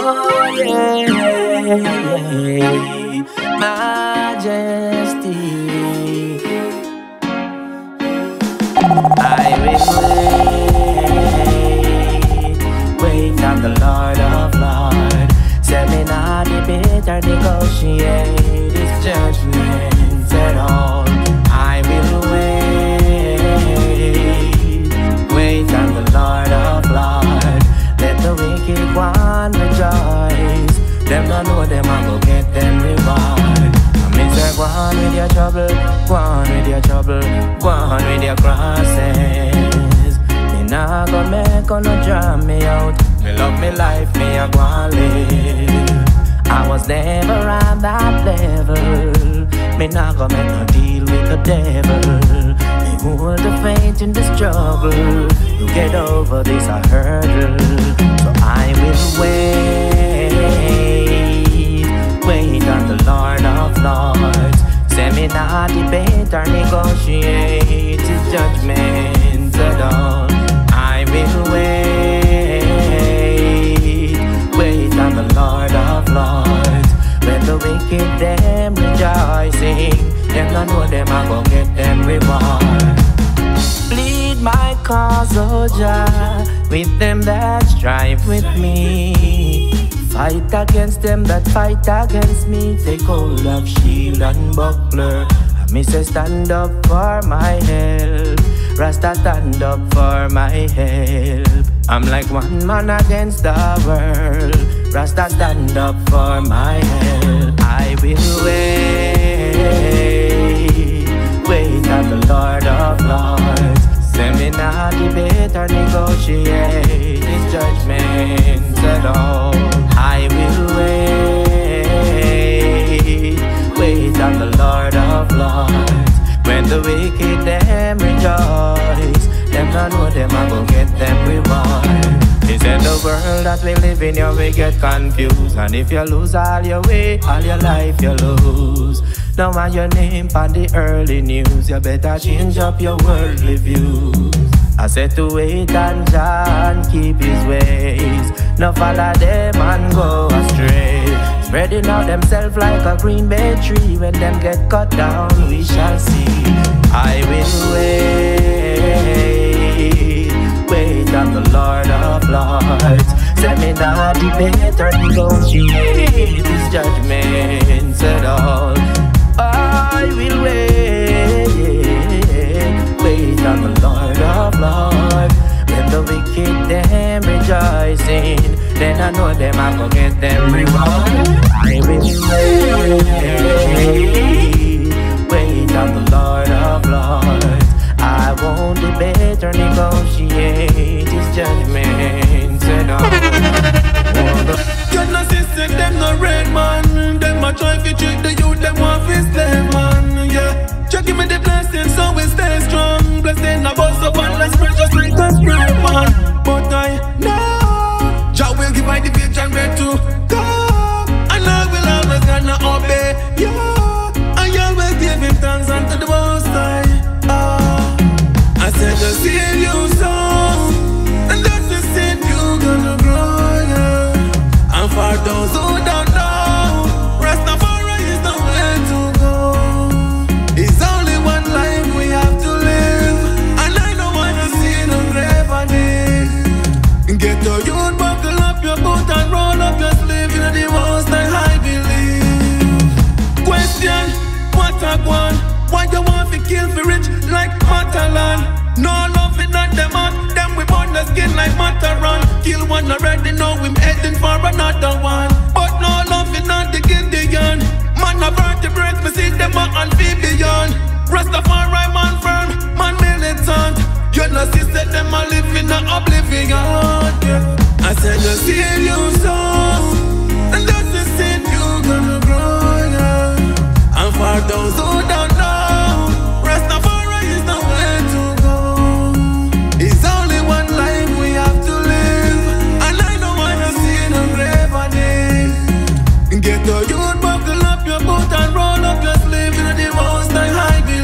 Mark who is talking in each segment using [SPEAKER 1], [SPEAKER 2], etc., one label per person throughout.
[SPEAKER 1] yeah, Majesty. I will wait on the Lord of Lords. Say me not debate or negotiate His judgments at all. I will wait on the Lord of Lords. Let the wicked one rejoice. Them don't know them, I go get them reward. Say, go on with your trouble, go on with your trouble, go on with your crosses. Me nah go make no drown me out. Me love me life, me a go and live. I was never at that level. Me nah go make no deal with the devil. Me hold the faith in the struggle. You get over this a hurdle. So I will wait on the Lord of Lords. Say me not debate or negotiate His judgments at all. I will wait on the Lord of Lords. Let the wicked them rejoicing. Them don't know them, I go get them reward. Plead my cause, oh Jah, with them that strive with me. Fight against them that fight against me. Take hold of shield and buckler. Me say stand up for my help. Rasta stand up for my help. I'm like one man against the world. Rasta stand up for my help. I will wait on the Lord of Lords. Say me not debate or negotiate His judgments at all. I will wait on the Lord of Lords. When the wicked them rejoice, them don't know them, I go get them reward. It's in the world that we live in, you will get confused. And if you lose all your way, all your life you lose. Now want your name on the early news, you better change up your worldly views. I said to wait on Jah and keep His ways. No follow them and go astray. Spreading out themselves like a green bay tree. When them get cut down, we shall see. I will wait on the Lord of Lords. Say me not debate or negotiate His judgments at all. I will wait on the Lord of Lords. When the wicked them rejoicing, then I know them, I go get them reward. I will wait on the Lord of Lords. I won't debate or negotiate His judgments at all.
[SPEAKER 2] You're not sister, them no red man. Them a try to trick the youth, them want to stay man. Yeah, just give me the blessing so we stay strong. Blessing a bust up and let's spread just like a spray man. But I know Jah will give I the vision where to go, and I will always gonna obey. Yeah, I always give Him thanks unto the Most High. I said to see you soon, and that's the seed you gonna grow. Yeah. And for those who don't know, Rastafari is the way to go. It's only one life we have to live, and I don't wanna see no grave on it. Get the youth, buckle up your boot and roll up your sleeve. You're the most I believe. Question, what I want? Why you want to kill for rich like Matalan? No love it not them out. Them we burn the skin like Mataran. Kill one already, now we're heading for another one. But no love it not the Gideon. Man a vertebrate, me see them a amphibian. Rastafari man firm, man militant. You know sister them a live in a oblivion. Yeah. I said to see you soon, and that's the seed you gonna grow. Yeah. And for those who don't know, Rastafari is the way to go. It's only one life we have to live, and I don't wanna see no grave on it. Get the youth, buckle up your boot and roll up your sleeve. You're the most I hide.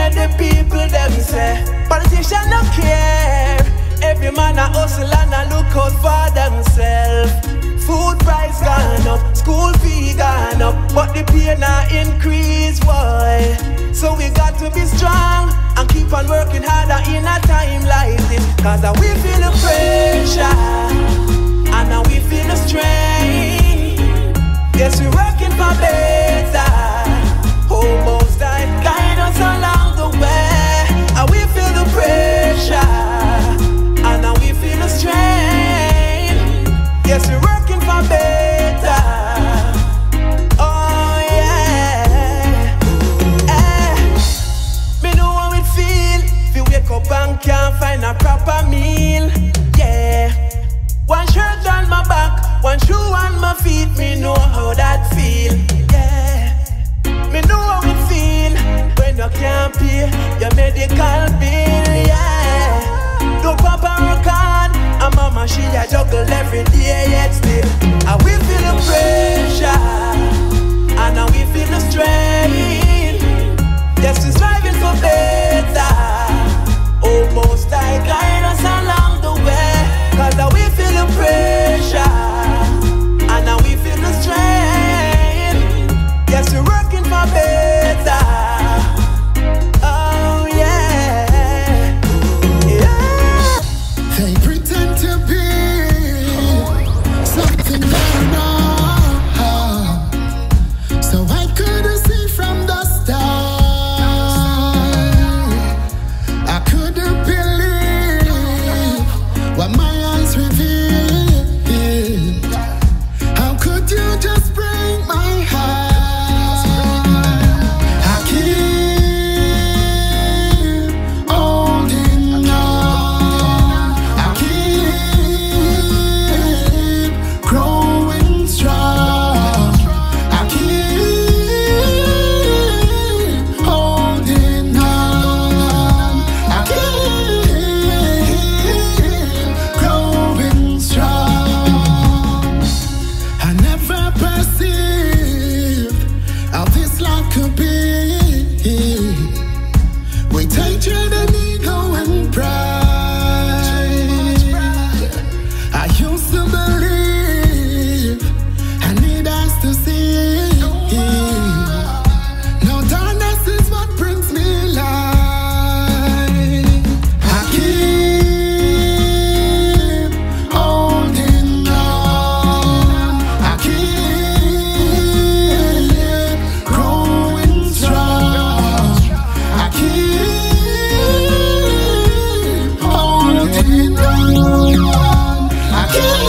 [SPEAKER 2] hear the people them say, politicians no care. Every man a hustle and a look out for themselves. Food price gone up, school fee gone up, but the pay not increase, boy. So we got to be strong and keep on working harder in a time like this. Cause we feel the pressure and now we feel the strain. Yes, we're working for better. Almost died, guide us along the way. And we feel the pressure and now we feel the strain. Yes, we're working for better. Oh yeah. Me know how it feel. If you wake up and can't find a proper meal. Yeah. One shirt on my back, one shoe on my feet. Me know how that feel. Yeah. Me know how it feel when you can't pay your medical bill. Yeah. No papa work hard, and mama she a juggle every day yet still. And we feel the pressure, and now we feel the strain. Yes, we're striving for better. Almost like guide us along the way. Cause now we feel the pressure, and now we feel the strain. Yes, we're working for better. Oh yeah. Yeah.
[SPEAKER 3] They pretend to be something they're not, so I couldn't see from the start. I couldn't believe what my eyes revealed. How could you just break my heart? I keep holding on. I keep growing strong. I keep holding on. I keep growing strong. I never perceived how this life could be. We take you the ego and pride. I used to believe I need us to see. No, darkness is what brings me light. I keep holding on. I keep growing strong. I keep holding on. I keep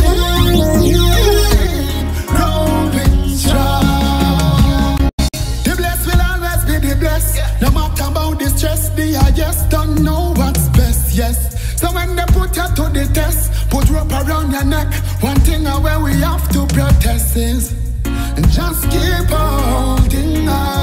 [SPEAKER 3] growing strong. The blessed will always be the blessed. No matter about the stress, the I just don't know what's best, yes. So when they put you to the test, put rope around your neck. One thing where we have to protest is just keep holding on.